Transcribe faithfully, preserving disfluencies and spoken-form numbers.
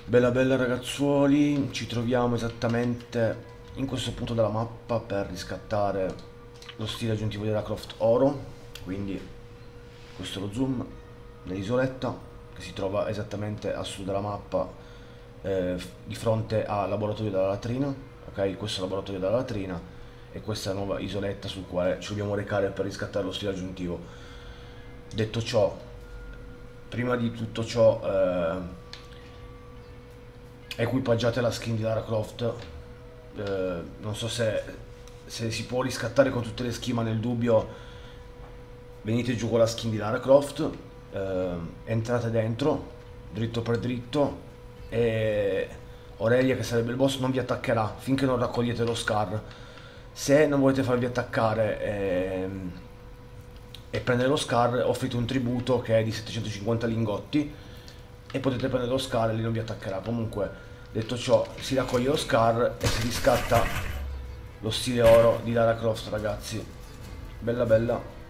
Bella bella ragazzuoli, ci troviamo esattamente in questo punto della mappa per riscattare lo stile aggiuntivo di Lara Croft Oro, quindi questo è lo zoom dell'isoletta che si trova esattamente a sud della mappa, eh, di fronte al laboratorio della latrina, ok? Questo è il laboratorio della latrina e questa è la nuova isoletta sul quale ci dobbiamo recare per riscattare lo stile aggiuntivo. Detto ciò, prima di tutto ciò, eh, equipaggiate la skin di Lara Croft. Eh, non so se, se si può riscattare con tutte le skin, ma nel dubbio venite giù con la skin di Lara Croft, eh, entrate dentro dritto per dritto e Aurelia, che sarebbe il boss, non vi attaccherà finché non raccogliete lo Scar. Se non volete farvi attaccare e, e prendere lo Scar, offrite un tributo che è di settecentocinquanta lingotti e potete prendere lo Scar e lì non vi attaccherà. Comunque, detto ciò, si raccoglie lo Scar e si riscatta lo stile oro di Lara Croft, ragazzi. Bella bella.